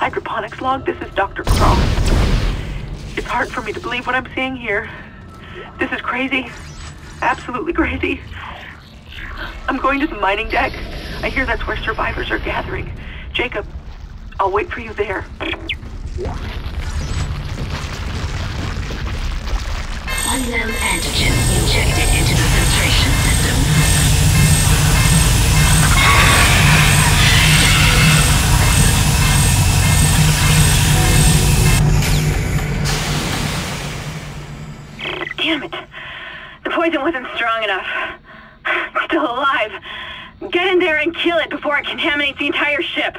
hydroponics log. This is Dr. Cross. It's hard for me to believe what I'm seeing here. This is crazy. Absolutely crazy. I'm going to the mining deck. I hear that's where survivors are gathering. Jacob, I'll wait for you there. Unknown antigen injected into the filtration system. Damn it. The poison wasn't strong enough. It's still alive. Get in there and kill it before it contaminates the entire ship.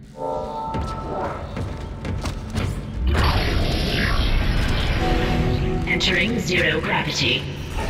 Entering zero gravity.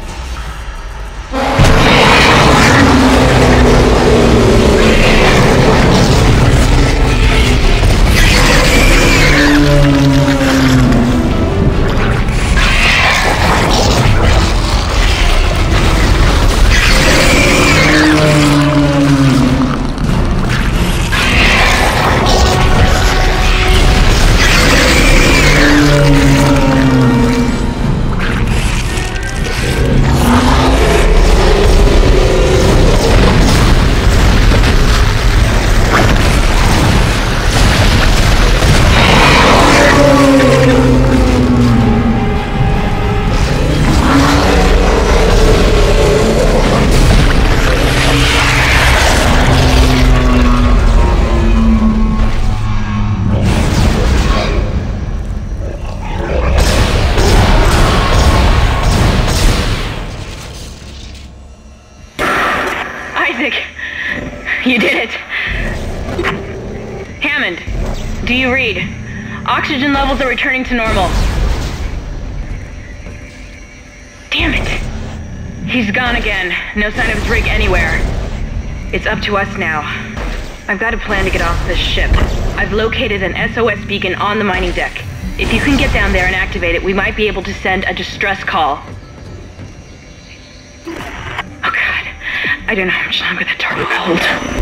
You did it. Hammond, do you read? Oxygen levels are returning to normal. Damn it. He's gone again. No sign of his rig anywhere. It's up to us now. I've got a plan to get off this ship. I've located an SOS beacon on the mining deck. If you can get down there and activate it, we might be able to send a distress call. Oh God, I don't know how much longer that turbo will hold.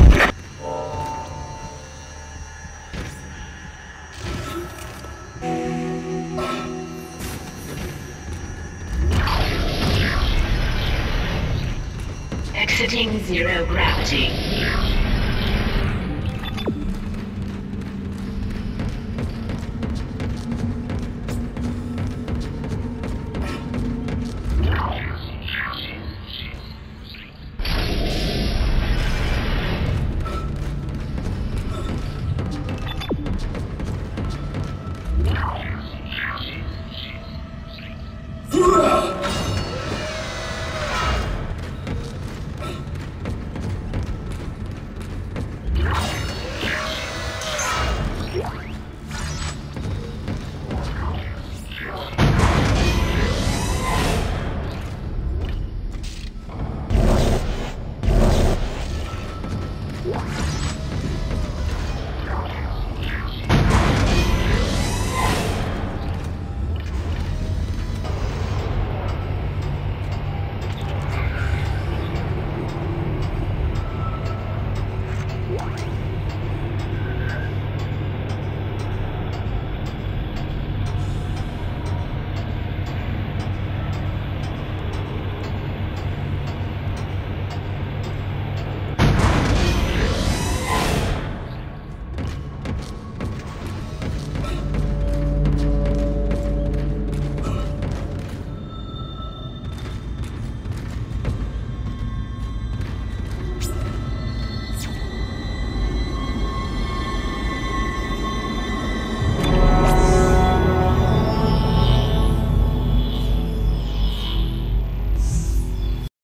Exiting zero gravity.